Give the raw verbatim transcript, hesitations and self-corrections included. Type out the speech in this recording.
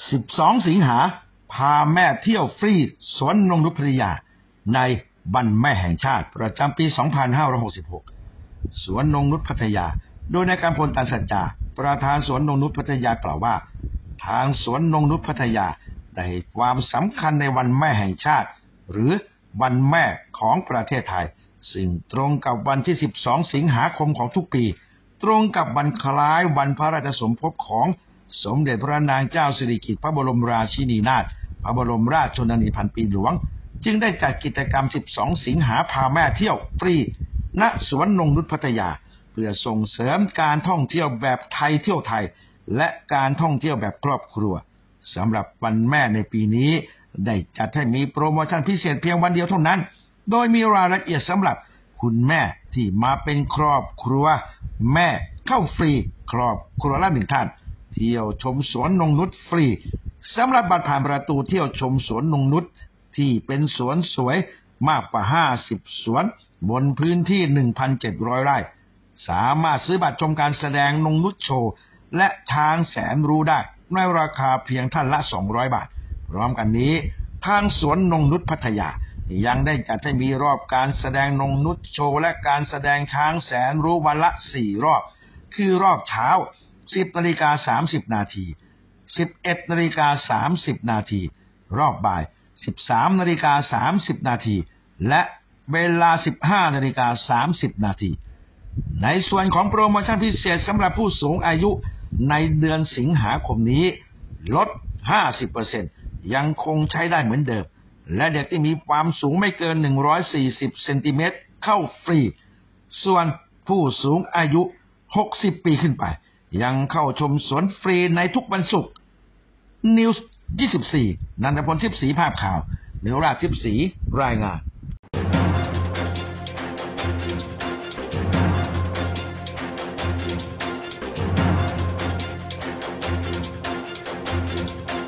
สิบสองสิงหาพาแม่เที่ยวฟรีสวนนงนุชพัทยาในวันแม่แห่งชาติประจำปีสองพันห้าร้อยหกสิบหกสวนนงนุชพัทยาโดยนายกำพล ตันสัจจาประธานสวนนงนุชพัทยากล่าวว่าทางสวนนงนุชพัทยาได้ให้ความสำคัญในวันแม่แห่งชาติหรือวันแม่ของประเทศไทยซึ่งตรงกับวันที่สิบสองสิงหาคมของทุกปีตรงกับวันคล้ายวันพระราชสมภพของสมเด็จพระนางเจ้าสิริกิติ์พระบรมราชินีนาถพระบรมราชชนนีพันปีหลวงจึงได้จัดกิจกรรมสิบสองสิงหาพาแม่เที่ยวฟรีณสวนนงนุชพัทยาเพื่อส่งเสริมการท่องเที่ยวแบบไทยเที่ยวไทยและการท่องเที่ยวแบบครอบครัวสำหรับวันแม่ในปีนี้ได้จัดให้มีโปรโมชั่นพิเศษเพียงวันเดียวเท่านั้นโดยมีรายละเอียดสำหรับคุณแม่ที่มาเป็นครอบครัวแม่เข้าฟรีครอบครัวละหนึ่งท่านเที่ยวชมสวนนงนุชฟรีสำหรับบัตรผ่านประตูเที่ยวชมสวนนงนุชที่เป็นสวนสวยมากกว่าห้าสิบสวนบนพื้นที่ หนึ่งพันเจ็ดร้อย ไร่สามารถซื้อบัตรชมการแสดงนงนุชโชว์และช้างแสนรู้ได้ในราคาเพียงท่านละสองร้อยบาทพร้อมกันนี้ทางสวนนงนุชพัทยายังได้จัดให้มีรอบการแสดงนงนุชโชว์และการแสดงช้างแสนรู้วันละสี่รอบคือรอบเช้า สิบนาฬิกาสามสิบนาที สิบเอ็ดนาฬิกาสามสิบนาทีรอบบ่าย สิบสามนาฬิกาสามสิบนาทีและเวลา สิบห้านาฬิกาสามสิบนาทีในส่วนของโปรโมชั่นพิเศษสำหรับผู้สูงอายุในเดือนสิงหาคมนี้ลด ห้าสิบเปอร์เซ็นต์ ยังคงใช้ได้เหมือนเดิมและเด็กที่มีความสูงไม่เกินหนึ่งร้อยสี่สิบเซนติเมตรเข้าฟรีส่วนผู้สูงอายุหกสิบปีขึ้นไปยังเข้าชมสวนฟรีในทุกวันศุกร์นิวส์ยี่สิบสี่นันทพลทิพย์ศรีภาพข่าวเนื้อราชทิพย์ศรีรายงาน